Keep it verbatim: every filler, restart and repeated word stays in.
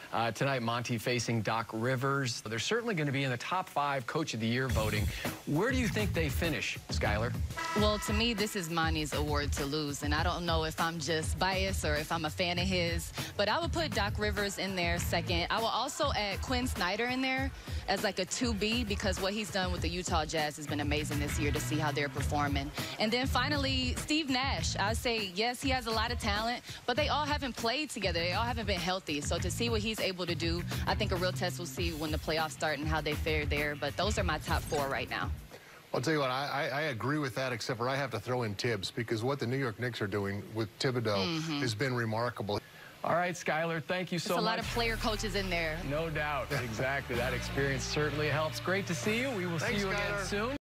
Uh, tonight, Monty facing Doc Rivers. They're certainly going to be in the top five Coach of the Year voting. Where do you think they finish, Skylar? Well, to me, this is Monty's award to lose, and I don't know if I'm just biased or if I'm a fan of his, but I would put Doc Rivers in there second. I will also add Quinn Snyder in there as like a two B because what he's done with the Utah Jazz has been amazing this year to see how they're performing. And then finally, Steve Nash. I say, yes, he has a lot of talent, but they all haven't played together. They all haven't been healthy. So to see what he's able to do, I think a real test will see when the playoffs start and how they fare there. But those are my top four right now. I'll tell you what, I, I agree with that, except for I have to throw in Tibbs, because what the New York Knicks are doing with Thibodeau mm-hmm. has been remarkable. All right, Skylar, thank you so There's much. a lot of player coaches in there. No doubt. Exactly. That experience certainly helps. Great to see you. We will Thanks, see you Skylar. again soon.